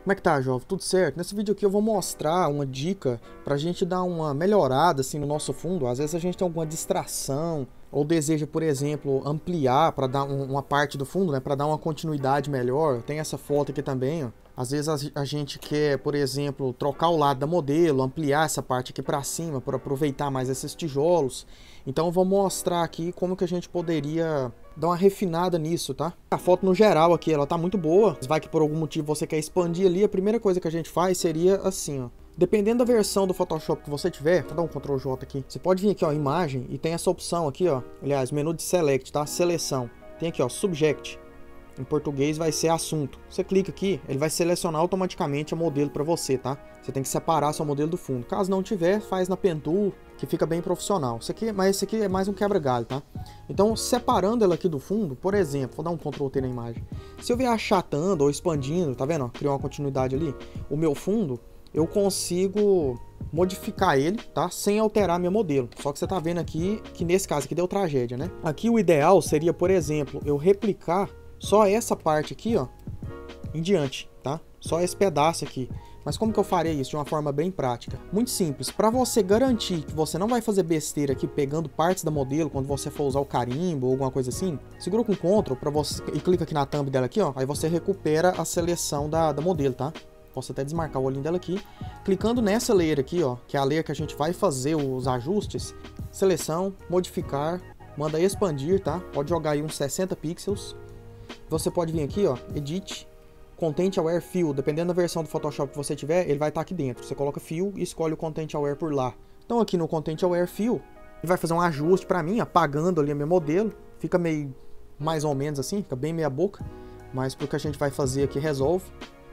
Como é que tá, jovem? Tudo certo? Nesse vídeo aqui eu vou mostrar uma dica pra gente dar uma melhorada assim no nosso fundo. Às vezes a gente tem alguma distração ou deseja, por exemplo, ampliar para dar uma parte do fundo, né, para dar uma continuidade melhor. Tem essa foto aqui também, ó. Às vezes a gente quer, por exemplo, trocar o lado da modelo, ampliar essa parte aqui para cima para aproveitar mais esses tijolos. Então eu vou mostrar aqui como que a gente poderia dar uma refinada nisso, tá? A foto no geral aqui, ela tá muito boa. Vai que por algum motivo você quer expandir ali, a primeira coisa que a gente faz seria assim, ó. Dependendo da versão do Photoshop que você tiver, vou dar um Ctrl J aqui. Você pode vir aqui, ó, imagem, e tem essa opção aqui, ó. Aliás, menu de select, tá? Seleção. Tem aqui, ó, subject. Em português vai ser assunto. Você clica aqui, ele vai selecionar automaticamente o modelo para você, tá? Você tem que separar seu modelo do fundo. Caso não tiver, faz na Pen Tool, que fica bem profissional. Mas esse aqui é mais um quebra-galho, tá? Então, separando ela aqui do fundo, por exemplo, vou dar um Ctrl T na imagem. Se eu vier achatando ou expandindo, tá vendo? Criou uma continuidade ali. O meu fundo, eu consigo modificar ele, tá? Sem alterar meu modelo. Só que você tá vendo aqui que nesse caso aqui deu tragédia, né? Aqui o ideal seria, por exemplo, eu replicar só essa parte aqui, ó, em diante, tá? Só esse pedaço aqui. Mas como que eu farei isso de uma forma bem prática? Muito simples. Para você garantir que você não vai fazer besteira aqui pegando partes da modelo quando você for usar o carimbo ou alguma coisa assim, segura com Ctrl para você e clica aqui na thumb dela aqui, ó. Aí você recupera a seleção da modelo, tá? Posso até desmarcar o olhinho dela aqui. Clicando nessa layer aqui, ó, que é a layer que a gente vai fazer os ajustes. Seleção, modificar, manda expandir, tá? Pode jogar aí uns 60 pixels. Você pode vir aqui, ó, Edit, Content Aware Fill, dependendo da versão do Photoshop que você tiver, ele vai estar aqui dentro. Você coloca Fill e escolhe o Content Aware por lá. Então aqui no Content Aware Fill, ele vai fazer um ajuste para mim, apagando ali o meu modelo. Fica meio, mais ou menos assim, fica bem meia boca, mas porque a gente vai fazer aqui resolve.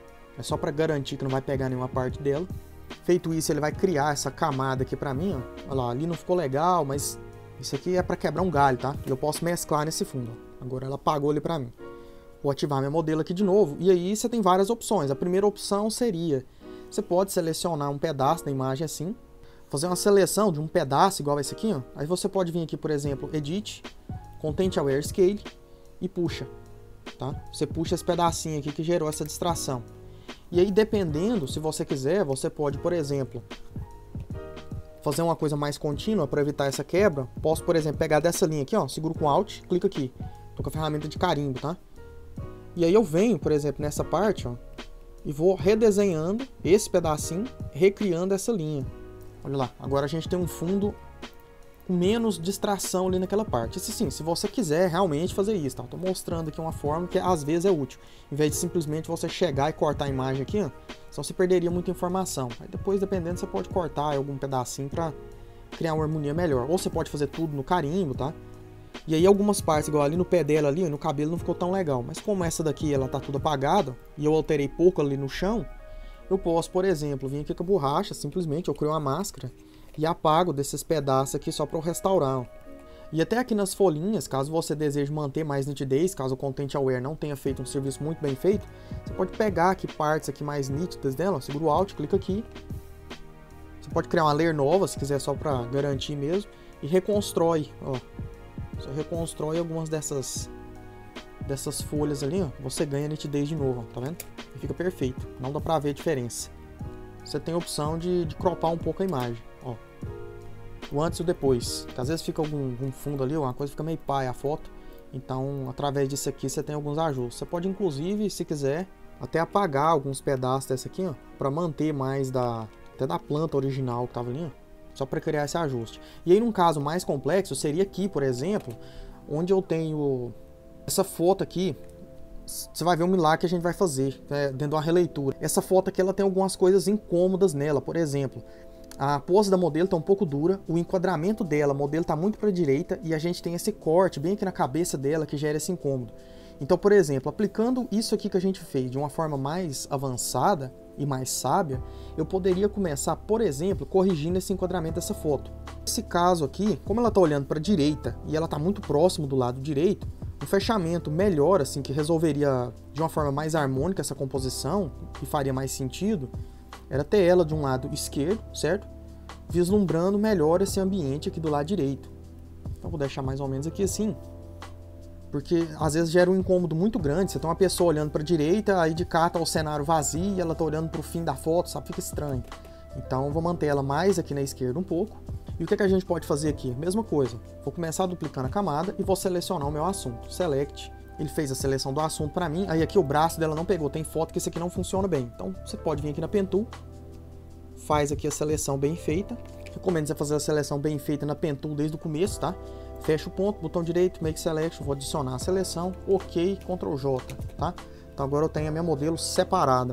É só para garantir que não vai pegar nenhuma parte dela. Feito isso, ele vai criar essa camada aqui para mim, ó. Olha lá, ali não ficou legal, mas isso aqui é para quebrar um galho, tá? E eu posso mesclar nesse fundo, ó. Agora ela apagou ali para mim. Vou ativar meu modelo aqui de novo, e aí você tem várias opções. A primeira opção seria, você pode selecionar um pedaço da imagem assim, fazer uma seleção de um pedaço igual esse aqui, ó. Aí você pode vir aqui, por exemplo, Edit, Content Aware Scale e puxa, tá? Você puxa esse pedacinho aqui que gerou essa distração. E aí, dependendo, se você quiser, você pode, por exemplo, fazer uma coisa mais contínua para evitar essa quebra. Posso, por exemplo, pegar dessa linha aqui, ó, seguro com Alt, clica aqui. Tô com a ferramenta de carimbo, tá? E aí eu venho, por exemplo, nessa parte, ó, e vou redesenhando esse pedacinho, recriando essa linha. Olha lá, agora a gente tem um fundo com menos distração ali naquela parte. Isso sim, se você quiser realmente fazer isso, tá? Tô mostrando aqui uma forma que às vezes é útil. Em vez de simplesmente você chegar e cortar a imagem aqui, ó, senão você perderia muita informação. Aí depois, dependendo, você pode cortar algum pedacinho para criar uma harmonia melhor. Ou você pode fazer tudo no carimbo, tá? E aí algumas partes, igual ali no pé dela ali, no cabelo não ficou tão legal. Mas como essa daqui ela tá tudo apagada, e eu alterei pouco ali no chão, eu posso, por exemplo, vir aqui com a borracha, simplesmente eu crio uma máscara e apago desses pedaços aqui só para eu restaurar. Ó. E até aqui nas folhinhas, caso você deseje manter mais nitidez, caso o Content Aware não tenha feito um serviço muito bem feito, você pode pegar aqui partes aqui mais nítidas dela, ó, segura o Alt, clica aqui. Você pode criar uma layer nova, se quiser só para garantir mesmo, e reconstrói, ó. Você reconstrói algumas dessas folhas ali, ó, você ganha nitidez de novo, ó, tá vendo? E fica perfeito, não dá pra ver a diferença. Você tem a opção de cropar um pouco a imagem, ó. O antes e o depois, que às vezes fica algum fundo ali, uma coisa fica meio paia a foto. Então, através disso aqui, você tem alguns ajustes. Você pode, inclusive, se quiser, até apagar alguns pedaços dessa aqui, ó, pra manter mais até da planta original que tava ali, ó. Só para criar esse ajuste. E aí, num caso mais complexo, seria aqui, por exemplo, onde eu tenho essa foto aqui. Você vai ver um milagre que a gente vai fazer, né, dentro de uma releitura. Essa foto aqui, ela tem algumas coisas incômodas nela. Por exemplo, a pose da modelo está um pouco dura, o enquadramento dela, a modelo está muito para a direita, e a gente tem esse corte bem aqui na cabeça dela que gera esse incômodo. Então, por exemplo, aplicando isso aqui que a gente fez de uma forma mais avançada e mais sábia, eu poderia começar, por exemplo, corrigindo esse enquadramento dessa foto. Nesse caso aqui, como ela está olhando para a direita e ela está muito próximo do lado direito, um fechamento melhor, assim, que resolveria de uma forma mais harmônica essa composição e faria mais sentido, era ter ela de um lado esquerdo, certo? Vislumbrando melhor esse ambiente aqui do lado direito. Então vou deixar mais ou menos aqui assim. porque às vezes gera um incômodo muito grande. Você tem uma pessoa olhando para a direita, aí de cá tá o cenário vazio e ela tá olhando para o fim da foto, sabe? Fica estranho. Então eu vou manter ela mais aqui na esquerda um pouco. E o que a gente pode fazer aqui? Mesma coisa. Vou começar duplicando a camada e vou selecionar o meu assunto. Select. Ele fez a seleção do assunto para mim. Aí aqui o braço dela não pegou. Tem foto que esse aqui não funciona bem. Então você pode vir aqui na Pen Tool. Faz aqui a seleção bem feita. Recomendo você fazer a seleção bem feita na Pen Tool desde o começo, tá? Fecha o ponto, botão direito, Make Selection, vou adicionar a seleção, OK, Ctrl J, tá? Então agora eu tenho a minha modelo separada.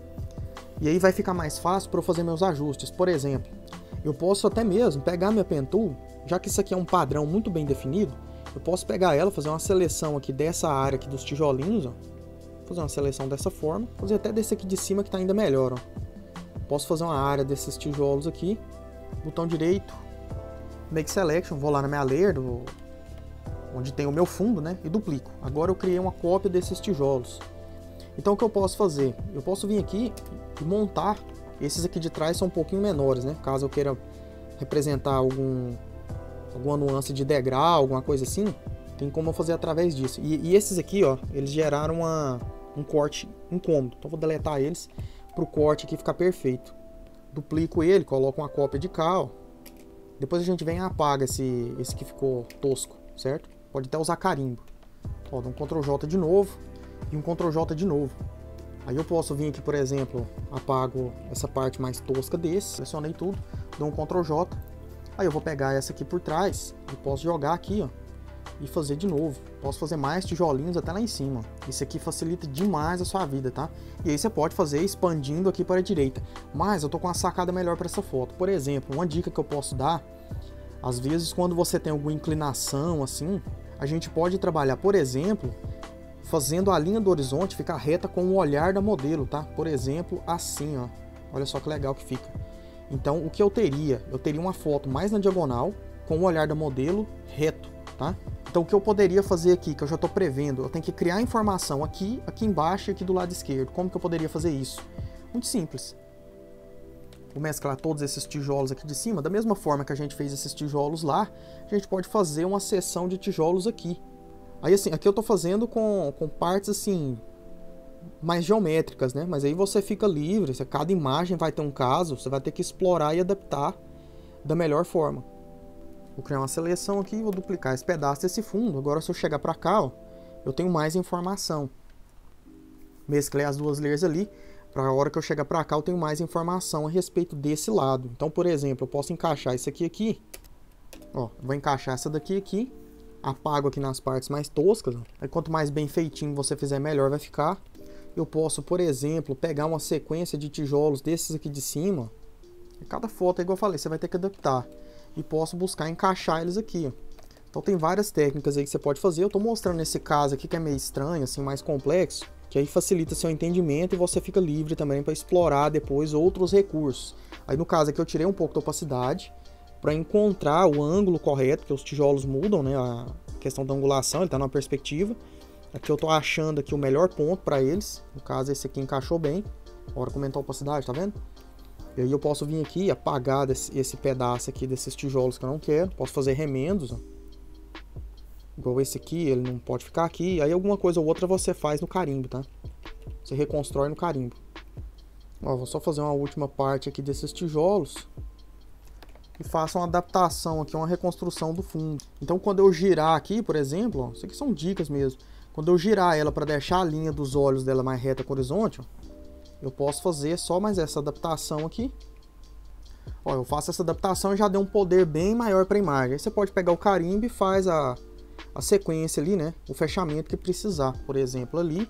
E aí vai ficar mais fácil para eu fazer meus ajustes. Por exemplo, eu posso até mesmo pegar minha Pen Tool, já que isso aqui é um padrão muito bem definido, eu posso pegar ela, fazer uma seleção aqui dessa área aqui dos tijolinhos, ó. Fazer uma seleção dessa forma, fazer até desse aqui de cima que tá ainda melhor, ó. Posso fazer uma área desses tijolos aqui, botão direito, Make Selection, vou lá na minha layer, onde tem o meu fundo, né, e duplico. Agora eu criei uma cópia desses tijolos. Então o que eu posso fazer? Eu posso vir aqui e montar. Esses aqui de trás são um pouquinho menores, né, caso eu queira representar alguma nuance de degrau, alguma coisa assim, tem como eu fazer através disso. E esses aqui, ó, eles geraram um corte incômodo. Então eu vou deletar eles para o corte aqui ficar perfeito. Duplico ele, coloco uma cópia de cá, ó. Depois a gente vem e apaga esse que ficou tosco, certo? Pode até usar carimbo. Ó, dá um Ctrl J de novo e um Ctrl J de novo. Aí eu posso vir aqui, por exemplo, apago essa parte mais tosca desse, selecionei tudo, dou um Ctrl J. Aí eu vou pegar essa aqui por trás e posso jogar aqui, ó, e fazer de novo. Posso fazer mais tijolinhos até lá em cima. Isso aqui facilita demais a sua vida, tá? E aí você pode fazer expandindo aqui para a direita. Mas eu tô com uma sacada melhor para essa foto. Por exemplo, uma dica que eu posso dar, às vezes quando você tem alguma inclinação assim, a gente pode trabalhar, por exemplo, fazendo a linha do horizonte ficar reta com o olhar da modelo, tá? Por exemplo, assim, ó. Olha só que legal que fica. Então, o que eu teria? Eu teria uma foto mais na diagonal, com o olhar da modelo reto, tá? Então, o que eu poderia fazer aqui, que eu já estou prevendo, eu tenho que criar informação aqui embaixo e aqui do lado esquerdo. Como que eu poderia fazer isso? Muito simples. Vou mesclar todos esses tijolos aqui de cima. Da mesma forma que a gente fez esses tijolos lá, a gente pode fazer uma seção de tijolos aqui. Aí, assim, aqui eu estou fazendo com partes, assim, mais geométricas, né? Mas aí você fica livre, cada imagem vai ter um caso, você vai ter que explorar e adaptar da melhor forma. Vou criar uma seleção aqui e vou duplicar esse pedaço desse fundo. Agora se eu chegar para cá, ó, eu tenho mais informação. Mesclei as duas layers ali, para a hora que eu chegar para cá eu tenho mais informação a respeito desse lado. Então, por exemplo, eu posso encaixar isso aqui, ó, vou encaixar essa daqui aqui, apago aqui nas partes mais toscas, ó. Aí quanto mais bem feitinho você fizer, melhor vai ficar. Eu posso, por exemplo, pegar uma sequência de tijolos desses aqui de cima. Cada foto, igual eu falei, você vai ter que adaptar. E posso buscar encaixar eles aqui, ó. Então tem várias técnicas aí que você pode fazer. Eu estou mostrando nesse caso aqui que é meio estranho, assim, mais complexo, que aí facilita seu entendimento e você fica livre também para explorar depois outros recursos. Aí no caso aqui eu tirei um pouco da opacidade para encontrar o ângulo correto, porque os tijolos mudam, né? A questão da angulação, ele está numa perspectiva. Aqui eu estou achando aqui o melhor ponto para eles. No caso esse aqui encaixou bem. Bora aumentar a opacidade, tá vendo? E aí eu posso vir aqui e apagar esse pedaço aqui desses tijolos que eu não quero. Posso fazer remendos, ó. Igual esse aqui, ele não pode ficar aqui. Aí alguma coisa ou outra você faz no carimbo, tá? Você reconstrói no carimbo. Ó, vou só fazer uma última parte aqui desses tijolos. E faço uma adaptação aqui, uma reconstrução do fundo. Então quando eu girar aqui, por exemplo, ó, isso aqui são dicas mesmo. Quando eu girar ela para deixar a linha dos olhos dela mais reta com o horizonte, ó, eu posso fazer só mais essa adaptação aqui. Ó, eu faço essa adaptação e já deu um poder bem maior para a imagem. Aí você pode pegar o carimbo e faz a sequência ali, né? O fechamento que precisar. Por exemplo, ali.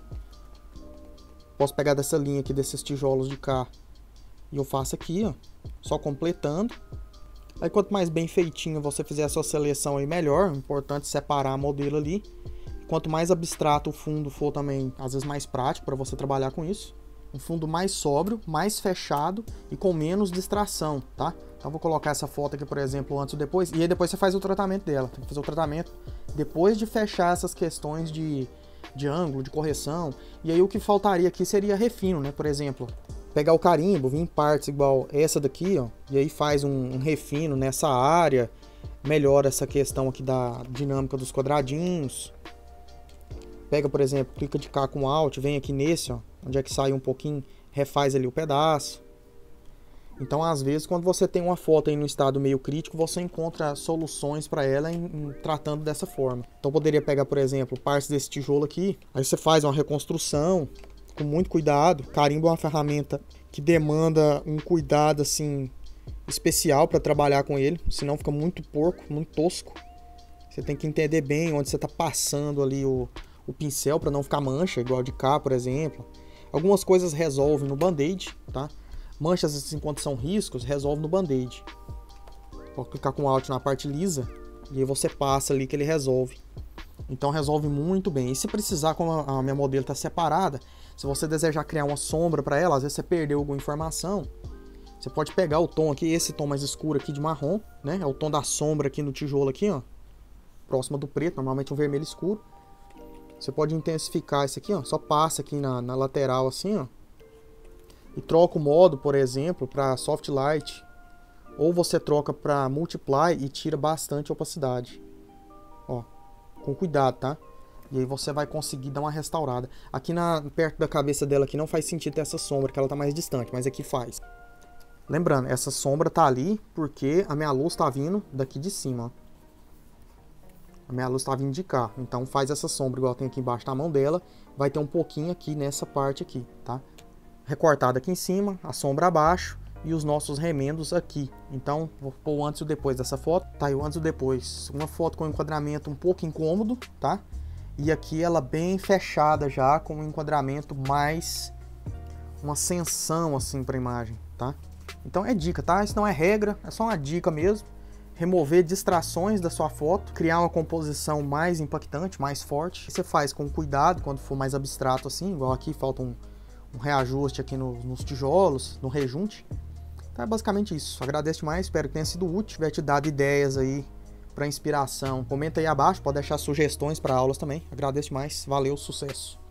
Posso pegar dessa linha aqui, desses tijolos de cá. E eu faço aqui, ó. Só completando. Aí quanto mais bem feitinho você fizer a sua seleção aí, melhor. O importante é separar a modelo ali. Quanto mais abstrato o fundo for também, às vezes mais prático para você trabalhar com isso. Um fundo mais sóbrio, mais fechado e com menos distração, tá? Então vou colocar essa foto aqui, por exemplo, antes e depois. E aí depois você faz o tratamento dela. Tem que fazer o tratamento depois de fechar essas questões de ângulo, de correção. E aí o que faltaria aqui seria refino, né? Por exemplo, pegar o carimbo, vir em partes igual essa daqui, ó. E aí faz um refino nessa área. Melhora essa questão aqui da dinâmica dos quadradinhos. pega, por exemplo, clica de cá com Alt, vem aqui nesse, ó, onde é que sai um pouquinho, refaz ali o pedaço. Então, às vezes, quando você tem uma foto aí no estado meio crítico, você encontra soluções para ela tratando dessa forma. Então, poderia pegar, por exemplo, partes desse tijolo aqui, aí você faz uma reconstrução com muito cuidado. Carimbo é uma ferramenta que demanda um cuidado assim especial para trabalhar com ele, senão fica muito porco, muito tosco. Você tem que entender bem onde você está passando ali o pincel para não ficar mancha, igual de cá, por exemplo. Algumas coisas resolvem no band-aid, tá? Manchas, assim, quando são riscos, resolve no band-aid. Pode clicar com Alt na parte lisa e aí você passa ali que ele resolve. Então resolve muito bem. E se precisar, como a minha modelo está separada, se você desejar criar uma sombra para ela, às vezes você perdeu alguma informação, você pode pegar o tom aqui, esse tom mais escuro aqui de marrom, né? É o tom da sombra aqui no tijolo aqui, ó, próximo do preto, normalmente um vermelho escuro. Você pode intensificar isso aqui, ó, só passa aqui na lateral assim, ó. E troca o modo, por exemplo, para Soft Light. Ou você troca para Multiply e tira bastante opacidade. Ó, com cuidado, tá? E aí você vai conseguir dar uma restaurada. Aqui perto da cabeça dela aqui não faz sentido ter essa sombra, que ela tá mais distante, mas aqui faz. Lembrando, essa sombra tá ali porque a minha luz tá vindo daqui de cima, ó. A minha luz tá vindo de cá. Então faz essa sombra igual tem aqui embaixo na mão dela. Vai ter um pouquinho aqui nessa parte aqui, tá? Recortado aqui em cima, a sombra abaixo e os nossos remendos aqui. Então, vou pôr o antes e o depois dessa foto. Tá aí o antes e o depois. Uma foto com enquadramento um pouco incômodo, tá? E aqui ela bem fechada já, com um enquadramento mais uma ascensão assim para a imagem, tá? Então é dica, tá? Isso não é regra, é só uma dica mesmo. Remover distrações da sua foto, criar uma composição mais impactante, mais forte. Você faz com cuidado quando for mais abstrato assim, igual aqui falta um reajuste aqui nos tijolos, no rejunte. Então é basicamente isso. Agradeço demais, espero que tenha sido útil, tiver te dado ideias aí para inspiração. Comenta aí abaixo, pode deixar sugestões para aulas também. Agradeço demais, valeu, sucesso!